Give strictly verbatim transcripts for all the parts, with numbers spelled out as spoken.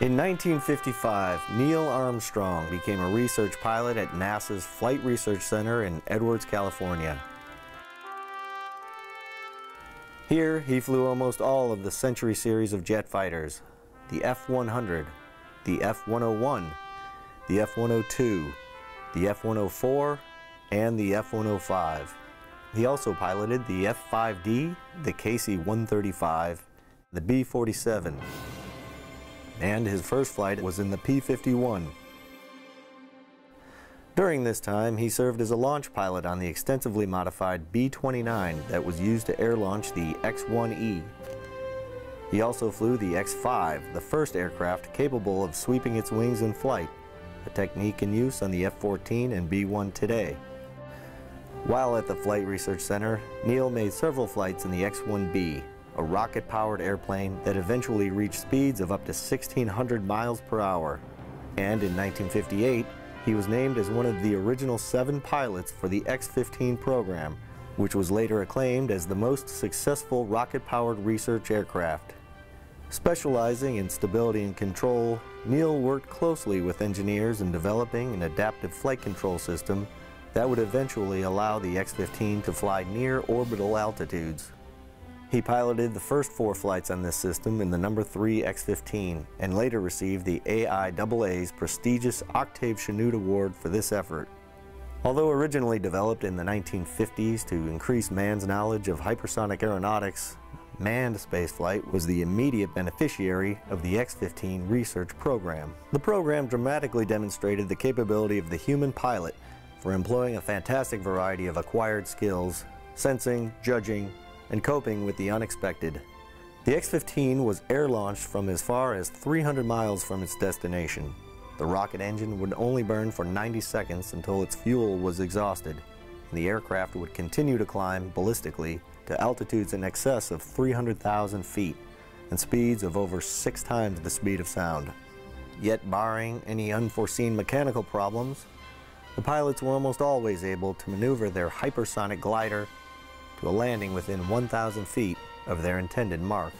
In nineteen fifty-five, Neil Armstrong became a research pilot at NASA's Flight Research Center in Edwards, California. Here, he flew almost all of the Century series of jet fighters, the F one hundred, the F one oh one, the F one oh two, the F one oh four, and the F one oh five. He also piloted the F five D, the K C one thirty-five, the B forty-seven, and his first flight was in the P fifty-one. During this time, he served as a launch pilot on the extensively modified B twenty-nine that was used to air launch the X one E. He also flew the X five, the first aircraft capable of sweeping its wings in flight, a technique in use on the F fourteen and B one today. While at the Flight Research Center, Neil made several flights in the X one B, a rocket-powered airplane that eventually reached speeds of up to sixteen hundred miles per hour. And in nineteen fifty-eight, he was named as one of the original seven pilots for the X fifteen program, which was later acclaimed as the most successful rocket-powered research aircraft. Specializing in stability and control, Neil worked closely with engineers in developing an adaptive flight control system that would eventually allow the X fifteen to fly near orbital altitudes. He piloted the first four flights on this system in the number three X fifteen and later received the A I A A's prestigious Octave Chanute Award for this effort. Although originally developed in the nineteen fifties to increase man's knowledge of hypersonic aeronautics, manned spaceflight was the immediate beneficiary of the X fifteen research program. The program dramatically demonstrated the capability of the human pilot for employing a fantastic variety of acquired skills, sensing, judging, and coping with the unexpected. The X fifteen was air-launched from as far as three hundred miles from its destination. The rocket engine would only burn for ninety seconds until its fuel was exhausted, and the aircraft would continue to climb ballistically to altitudes in excess of three hundred thousand feet and speeds of over six times the speed of sound. Yet, barring any unforeseen mechanical problems, the pilots were almost always able to maneuver their hypersonic glider to a landing within one thousand feet of their intended mark.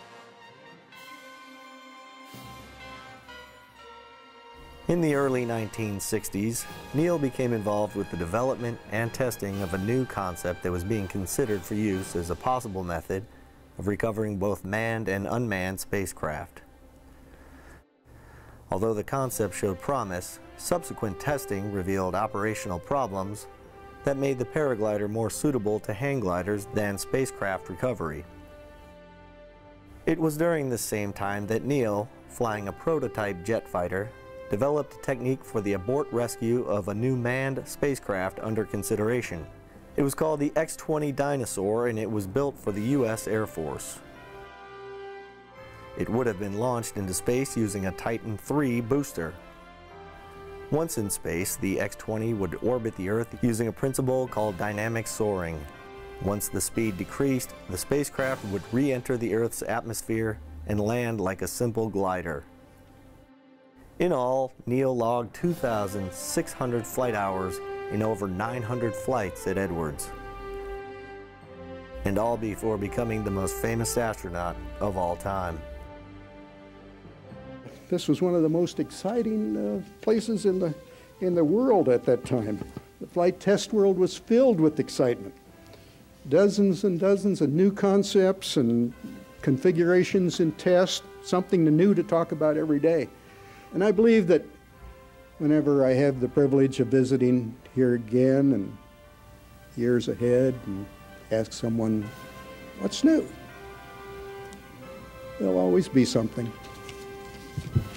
In the early nineteen sixties, Neil became involved with the development and testing of a new concept that was being considered for use as a possible method of recovering both manned and unmanned spacecraft. Although the concept showed promise, subsequent testing revealed operational problems that made the paraglider more suitable to hang gliders than spacecraft recovery. It was during this same time that Neil, flying a prototype jet fighter, developed a technique for the abort rescue of a new manned spacecraft under consideration. It was called the X twenty Dinosaur, and it was built for the U S Air Force. It would have been launched into space using a Titan three booster. Once in space, the X twenty would orbit the Earth using a principle called dynamic soaring. Once the speed decreased, the spacecraft would re-enter the Earth's atmosphere and land like a simple glider. In all, Neil logged two thousand six hundred flight hours in over nine hundred flights at Edwards. And all before becoming the most famous astronaut of all time. This was one of the most exciting uh, places in the, in the world at that time. The flight test world was filled with excitement. Dozens and dozens of new concepts and configurations in test, something new to talk about every day. And I believe that whenever I have the privilege of visiting here again and years ahead and ask someone, what's new? There'll always be something.